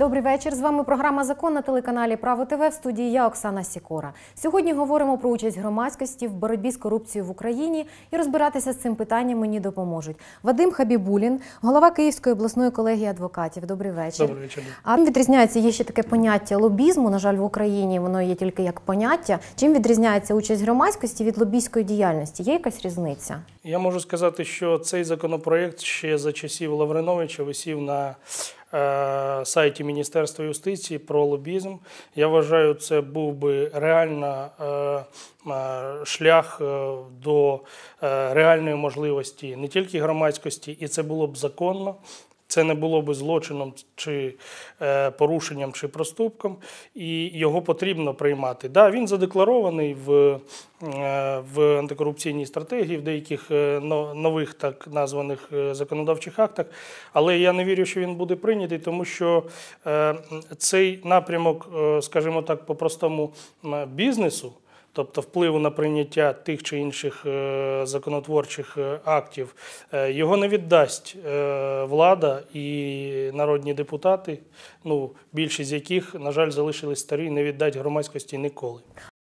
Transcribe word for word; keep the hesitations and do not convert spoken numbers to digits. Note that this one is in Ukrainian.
Добрий вечір. З вами програма «Закон» на телеканалі «Право ТВ». В студії я, Оксана Сікора. Сьогодні говоримо про участь громадськості в боротьбі з корупцією в Україні. І розбиратися з цим питанням мені допоможуть Вадим Хабібулін, голова Київської обласної колегії адвокатів. Добрий вечір. Добрий вечір. А чим відрізняється, є ще таке поняття лобізму, на жаль, в Україні воно є тільки як поняття. Чим відрізняється участь громадськості від лобійської діяльності? Є якась різниця? Я можу сказати, що цей законопроєкт ще за часів Лавриновича висів на е, сайті Міністерства юстиції про лобізм. Я вважаю, це був би реально е, е, шлях е, до е, реальної можливості не тільки громадськості, і це було б законно. Це не було би злочином чи е, порушенням чи проступком, і його потрібно приймати. Да, він задекларований в, е, в антикорупційній стратегії, в деяких е, нових так названих е, законодавчих актах, але я не вірю, що він буде прийнятий, тому що е, цей напрямок, е, скажімо так, по-простому бізнесу, тобто впливу на прийняття тих чи інших законотворчих актів, його не віддасть влада і народні депутати, ну, більшість з яких, на жаль, залишились старі, не віддать громадськості ніколи.